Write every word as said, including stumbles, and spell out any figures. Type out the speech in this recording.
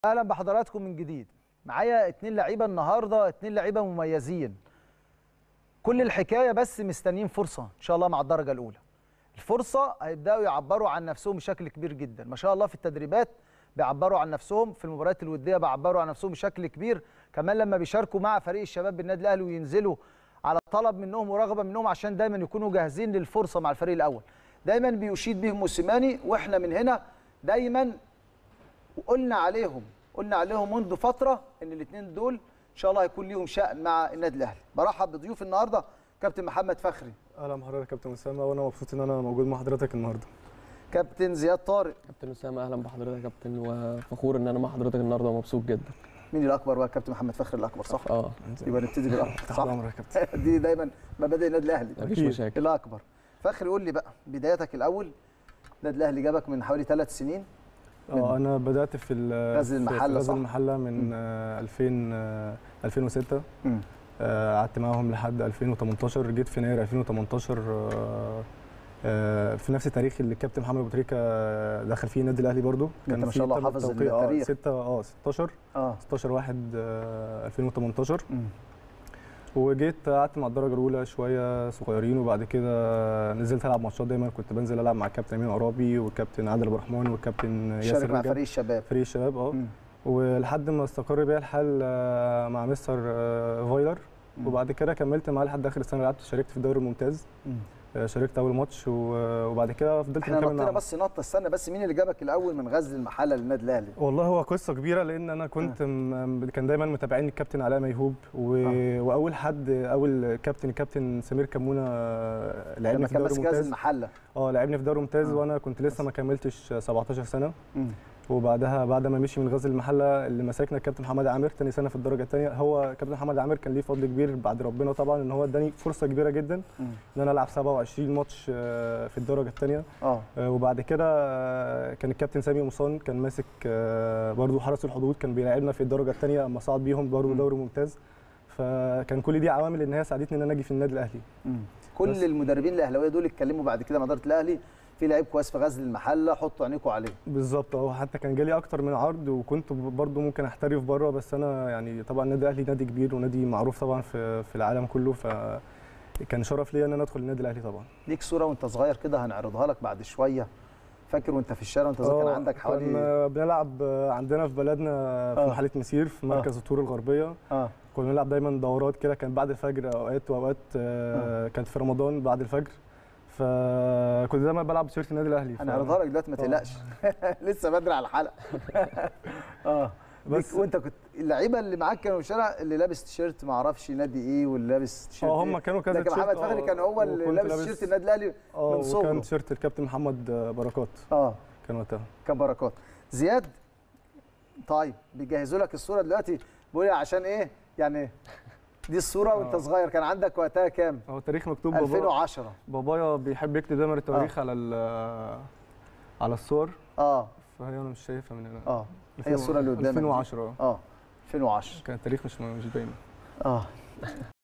اهلا بحضراتكم من جديد. معايا اتنين لعيبه النهارده، اتنين لعيبه مميزين. كل الحكايه بس مستنيين فرصه ان شاء الله مع الدرجه الاولى. الفرصه هيبداوا يعبروا عن نفسهم بشكل كبير جدا، ما شاء الله في التدريبات بيعبروا عن نفسهم، في المباريات الوديه بيعبروا عن نفسهم بشكل كبير، كمان لما بيشاركوا مع فريق الشباب بالنادي الاهلي وينزلوا على طلب منهم ورغبه منهم عشان دايما يكونوا جاهزين للفرصه مع الفريق الاول. دايما بيشيد بهم موسيماني، واحنا من هنا دايما وقلنا عليهم قلنا عليهم منذ فتره ان الاثنين دول ان شاء الله هيكون ليهم شأن مع النادي الاهلي. برحب بضيوف النهارده كابتن محمد فخري. اهلا بحضرتك يا كابتن اسامه، وانا مبسوط ان انا موجود مع حضرتك النهارده. كابتن زياد طارق. كابتن اسامه اهلا بحضرتك يا كابتن، وفخور ان انا مع حضرتك النهارده ومبسوط جدا. مين الاكبر بقى؟ كابتن محمد فخري الاكبر صح؟ اه يبقى نبتدي بالاكبر صح؟ تحت امرك يا كابتن. دي دايما مبادئ النادي الاهلي. مفيش مشاكل. الاكبر. فخري قول لي بقى بدايتك الاول. النادي الاهلي جابك من حوالي ثلاث سنين. اه انا بدات في غزل المحله غزل المحله من آه ألفين آه ألفين وستة. قعدت آه معاهم لحد ألفين وتمنتاشر، جيت في يناير ألفين وتمنتاشر آه آه في نفس التاريخ اللي الكابتن محمد ابو تريكه دخل فيه النادي الاهلي برضو. كان ما شاء الله حافظ التاريخ. ستة اه ستاشر اه ستاشر واحد آه ألفين وتمنتاشر. مم. وجيت قعدت مع الدرجه الاولى شويه صغيرين، وبعد كده نزلت العب ماتشات. دايما كنت بنزل العب مع الكابتن امين عرابي والكابتن عادل ابو الرحمن والكابتن ياسر شارك مع فريق الشباب فريق الشباب اه ولحد ما استقر بيا الحال مع مستر فايلر. مم. وبعد كده كملت معاه لحد اخر السنه، لعبت شاركت في الدوري الممتاز. مم. شاركت اول ماتش وبعد كده فضلت احنا نطينا بس نطه. استنى بس، مين اللي جابك الاول من غزل المحله للنادي الاهلي؟ والله هو قصه كبيره، لان انا كنت م... كان دايما متابعيني الكابتن علاء ميهوب و... آه. واول حد اول كابتن الكابتن سمير كمونه لعبنا في الدوري الممتاز. غزل المحله اه لعبني في الدوري الممتاز. آه. وانا كنت لسه ما كملتش سبعتاشر سنه. م. وبعدها بعد ما مشي من غزل المحله اللي مسكنا الكابتن محمد عامر تاني سنه في الدرجه الثانيه. هو كابتن محمد عامر كان ليه فضل كبير بعد ربنا طبعا، ان هو اداني فرصه كبيره جدا م. ان انا العب سبعة وعشرين ماتش في الدرجه الثانيه. اه وبعد كده كان الكابتن سامي مصان كان ماسك برضه حرس الحدود، كان بيلاعبنا في الدرجه الثانيه اما صعد بيهم برضه دوري ممتاز. فكان كل دي عوامل ان هي ساعدتني ان انا اجي في النادي الاهلي. م. كل بس. المدربين الاهلاويه دول اتكلموا بعد كده مع اداره الاهلي في لعيب كويس في غزل المحله، حطوا عينيكم عليه. بالظبط اه حتى كان جالي اكتر من عرض، وكنت برضو ممكن احترف بره، بس انا يعني طبعا النادي الاهلي نادي كبير ونادي معروف طبعا في في العالم كله، فكان شرف ليا ان انا ادخل النادي الاهلي. طبعا ليك صوره وانت صغير كده هنعرضها لك بعد شويه، فاكر وانت في الشارع وانت صغير كان عندك حوالي كنا بنلعب عندنا في بلدنا في آه. محله مسير في مركز آه. الطور الغربيه. اه كنا بنلعب دايما دورات كده، كان بعد الفجر اوقات واوقات آه. كانت في رمضان بعد الفجر، فكنت دايما بلعب بتيشيرت النادي الاهلي. انا هعرضها لك دلوقتي ما تقلقش. لسه بدري على الحلقه. اه بس وانت كنت اللعيبه اللي معاك كانوا في الشارع اللي لابس تيشيرت ما اعرفش نادي ايه واللي لابس تيشيرت اه هم كانوا كذا تيشيرت. محمد فخري كان هو اللي لابس تيشيرت النادي الاهلي من صغره. وكان تيشيرت الكابتن محمد بركات اه كان وقتها كان بركات. زياد طيب بيجهزوا لك الصوره دلوقتي، بقول عشان ايه يعني دي الصوره وانت آه. صغير، كان عندك وقتها كام؟ هو التاريخ مكتوب ألفين وعشرة. بابايا بيحب يكتب دايما التواريخ آه. على على الصور. اه فهي انا مش شايفها من هنا. اه هي الصوره اللي قدامك ألفين وعشرة. اه ألفين وعشرة كان التاريخ مش مش باين. اه